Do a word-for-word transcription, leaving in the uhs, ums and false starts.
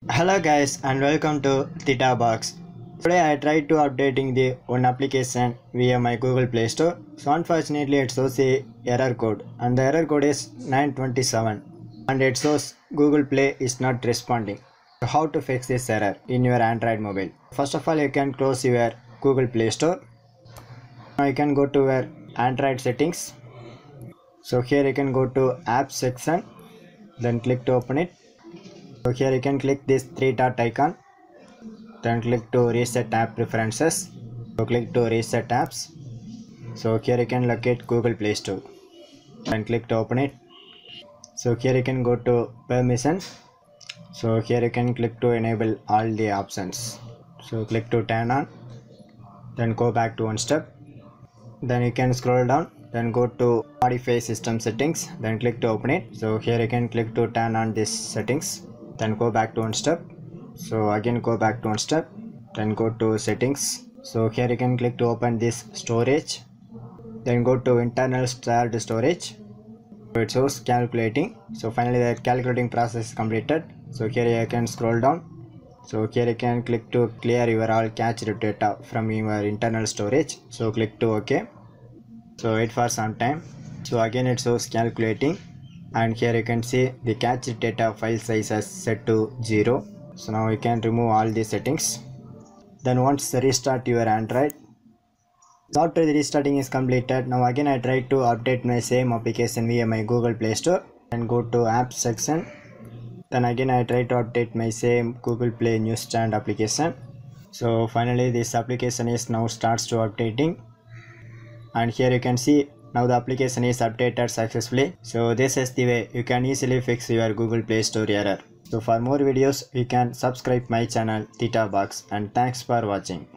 Hello guys and welcome to Theta Box. Today I tried to updating the one application via my Google Play Store. So unfortunately it shows a error code and the error code is nine twenty-seven and it shows Google Play is not responding. So how to fix this error in your Android mobile? First of all, you can close your Google Play Store. Now you can go to your Android settings. So here you can go to Apps section, then click to open it. So here you can click this three dot icon, then click to reset app preferences. So click to reset apps. So here you can locate Google Play Store, then click to open it. So here you can go to permissions. So here you can click to enable all the options. So click to turn on, then go back to one step. Then you can scroll down, then go to modify system settings, then click to open it. So here you can click to turn on this settings, then go back to one step. So again go back to one step, then go to settings. So here you can click to open this storage, then go to internal shared storage. So it shows calculating. So finally the calculating process is completed. So here you can scroll down. So here you can click to clear your all cached data from your internal storage. So click to OK. So wait for some time. So again it shows calculating, and here you can see the cached data file size is set to zero. So now you can remove all the settings. Then once restart your Android. So after the restarting is completed, now again I try to update my same application via my Google Play Store and go to Apps section. Then again I try to update my same Google Play Newsstand application. So finally this application is now starts to updating, and here you can see now the application is updated successfully. So this is the way you can easily fix your Google Play Store error. So for more videos you can subscribe my channel Theta Box, and thanks for watching.